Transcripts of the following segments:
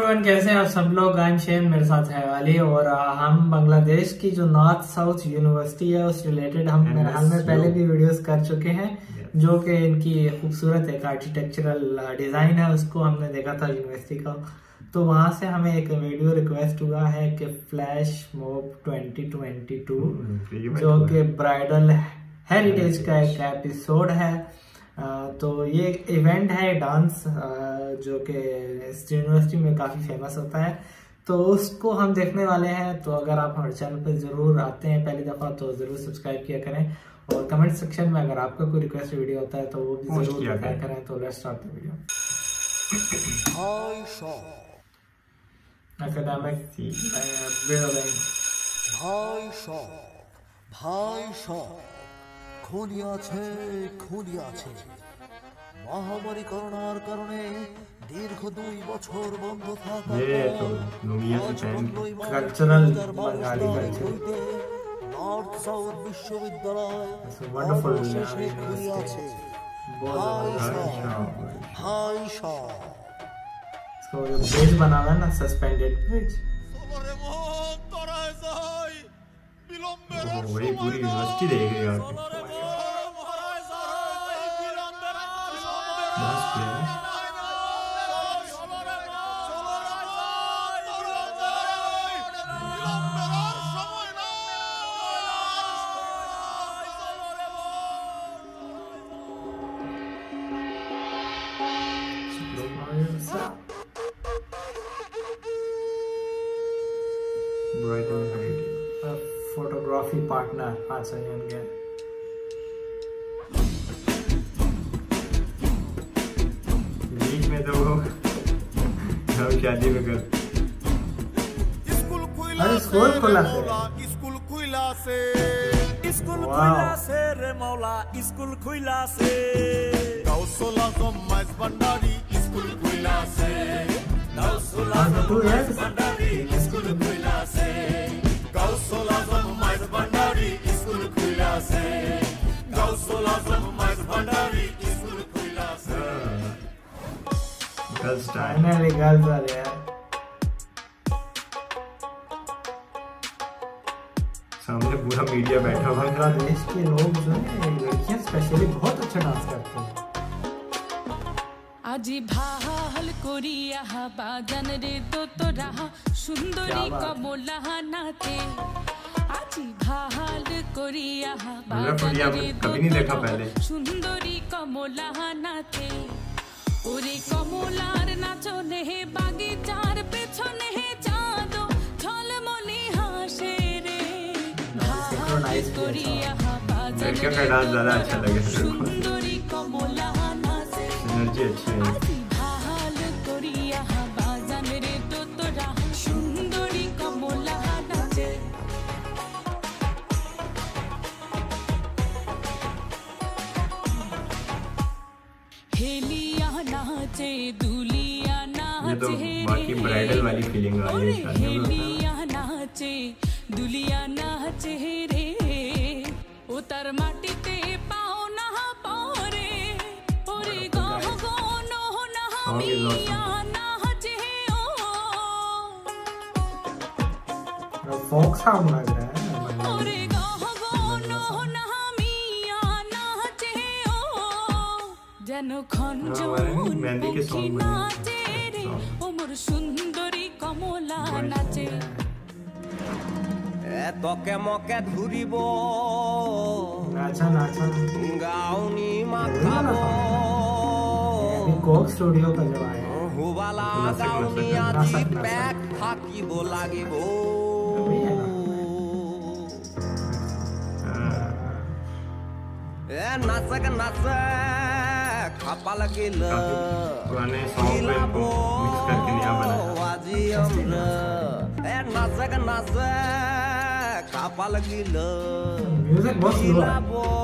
Everyone, कैसे हैं आप सब लोग। आई एम शेम, मेरे साथ है वाली और हम बांग्लादेश की जो नॉर्थ साउथ यूनिवर्सिटी है उस रिलेटेड हम मेरे हाल में पहले भी वीडियोस कर चुके हैं, जो कि इनकी खूबसूरत एक आर्किटेक्चरल डिजाइन है उसको हमने देखा था यूनिवर्सिटी का। तो वहां से हमें एक वीडियो रिक्वेस्ट हुआ है कि फ्लैश मॉब 2022 जो कि ब्राइडल हेरिटेज का एक एपिसोड है। तो ये एक इवेंट है डांस जो कि इस यूनिवर्सिटी में काफ़ी फेमस होता है, तो उसको हम देखने वाले हैं। तो अगर आप हमारे चैनल पर ज़रूर आते हैं पहली दफ़ा तो ज़रूर सब्सक्राइब किया करें, और कमेंट सेक्शन में अगर आपका कोई रिक्वेस्ट वीडियो होता है तो वो भी ज़रूर लिखा करें। तो let's start the video. Academic building খুলি আছে মহামারী করোনার কারণে দীর্ঘ 2 বছর বন্ধ থাকা cultural Bengali culture north south विश्वविद्यालय वंडरफुल খুলি আছে इसको जो ब्रिज बना हुआ है ना, सस्पेंडेड ब्रिज, वही पूरी यूनिवर्सिटी देख रही है। फोटोग्राफी पार्टनर अच्छा ये गया। बीच में तो वो शादी में कर अरे स्कूल खुला से रे मौला स्कूल खुला से गौसला जम्माइज भंडारी स्कूल खुला से गौसला जम्माइज भंडारी स्कूल खुला से गौसला जम्माइज भंडारी स्कूल खुला से गौसला जम्माइज भंडारी स्कूल खुला से। गर्ल्स टाइम फाइनली गर्ल्स आ रहे हैं। सामने पूरा मीडिया बैठा हुआ है। बांग्लादेश के लोग जो है लड़कियां स्पेशली बहुत अच्छा डांस करती हैं। আজি ভাল করিয়া বাজান রে তোরা সুন্দরী কমলা নাতে আজি ভাল করিয়া বাজান রে कभी नहीं देखा पहले। সুন্দরী কমলা নাতে ওরে কমলার নাচনে বাগিচার পেছনে চাঁদ ঝলমলি হাসে রে ভাল করিয়া বাজান लड़कियों का डांस ज्यादा अच्छा लगे। সুন্দরী কমলা एनर्जी अच्छी है। ভাল করিয়া বাজান রে তোরা সুন্দরী কমলা নাচে हेलिया नाचे दुलिया ये तो नाचे बाकी ब्राइडल वाली फीलिंग आ रही है शादी में। हेलिया नाचे दुलिया नाचे रे ओ तार माटीते पाओ ना पारे ओरे गाह गोनो ना मिया नाचे ओ फोक साउंड लग रहा है। ओरे गाह गोनो ना मिया नाचे ओ जनो खंजो मेहंदी के सॉन्ग बने नाचे रे ओ मोर सुंदरी कमला नाचे তকে মকে ঘুরিব नाचा नाचा গাউনি মাখাবো कोक स्टूडियो का जब आया হুবালা গাউনি আজি প্যাক থাকিব লাগিব এ নাচক নাচে খাপা লাগিল पुराने सॉन्ग को मिक्स करके नया बनाया। আজি আমরা এ নাচক নাচে খাপা লাগিল म्यूजिक बहुत स्लो है।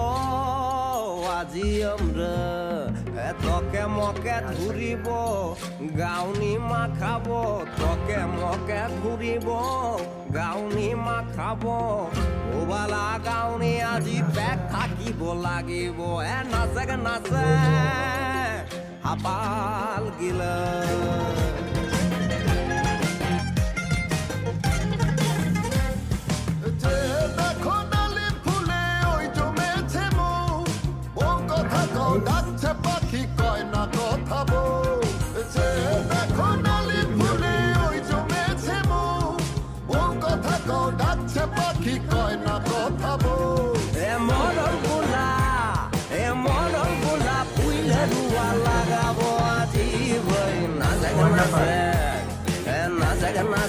আজি আমরা তোকে মকে ঘুরিব গাউনি মাখাব তোকে মকে ঘুরিব গাউনি মাখাব ওবালা গাউনি আজি পেক থাকিব লাগিব এ নাচে নাচে হাপাল গিলা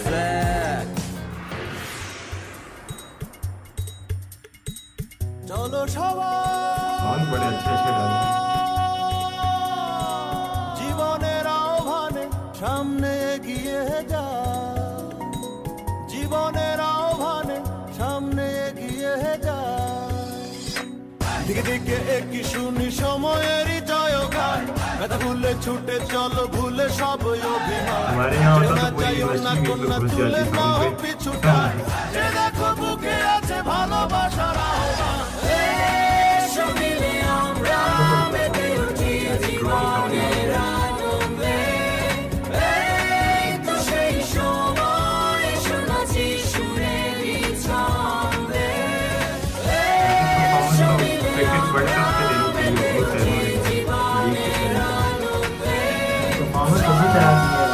চলো সবাই सॉन्ग बड़े अच्छे डाले জীবনের আহ্বানে সামনে এগিয়ে যা, জীবনের আহ্বানে সামনে এগিয়ে যা। দিকে দিকে একই শুনি সময়েরই জয়গান, কথা ভুলে ছুটে চলো ভুলে সব অভিমান। हमारे यहाँ होता तो पूरी यूनिवर्सिटी में लोग घुस जाती सॉन्ग पे পিছুটান যে দেখো বুকে আছে ভালোবাসার আহ্বান। এসো মিলে আমরা মেতে উঠি জীবনের আনন্দে, এই তো সেই সময় শোনাচ্ছি সুরেরই ছন্দে। এসো মিলে আমরা মেতে উঠি জীবনের আনন্দে। परफॉर्मेंस उसी तरह की है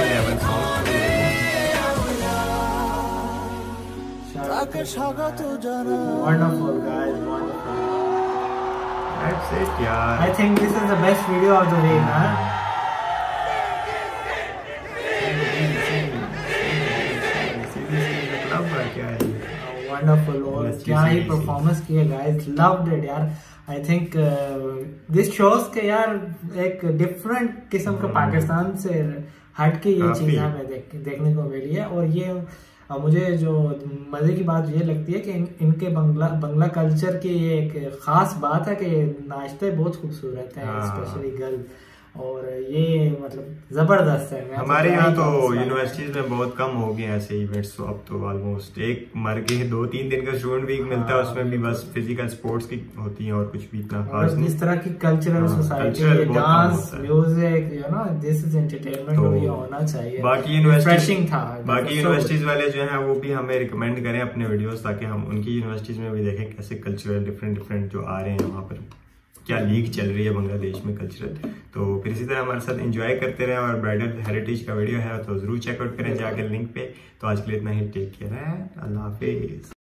তাকে স্বাগত জানাই। wonderful guys, wonderful. That's it यार। I think this is the best video of the week, huh? Wonderful और क्या ही परफॉर्मेंस किए गाइस, loved it यार। आई थिंक दिस शोज के यार एक डिफरेंट किस्म का पाकिस्तान से हट के ये चीज़ हमें देखने को मिली है। और ये मुझे जो मज़े की बात ये लगती है कि इनके बंगला कल्चर की ये एक ख़ास बात है कि नाश्ते बहुत खूबसूरत हैं, स्पेशली गर्ल, और ये मतलब जबरदस्त है। हमारे यहाँ तो यूनिवर्सिटीज में बहुत कम हो गए ऐसे इवेंट्स, तो अब तो ऑलमोस्ट एक मर के 2-3 दिन का स्टूडेंट वीक मिलता है, उसमें भी बस फिजिकल स्पोर्ट्स की होती है और कुछ भी इतना खास नहीं। इस तरह की cultural society, dance, music, you know, this is entertainment, तो ये होना चाहिए। बाकी यूनिवर्सिटीज वाले जो है वो भी हमें रिकमेंड करें अपने वीडियोस, ताकि हम उनकी यूनिवर्सिटीज में भी देखें कैसे कल्चरल डिफरेंट जो आ रहे हैं वहाँ पर, क्या लीग चल रही है बांग्लादेश में कल्चरल। तो फिर इसी तरह हमारे साथ एंजॉय करते रहे, और ब्राइडल हेरिटेज का वीडियो है तो जरूर चेकआउट करें जाकर लिंक पे। तो आज के लिए इतना ही, टेक केयर है, अल्लाह हाफिज।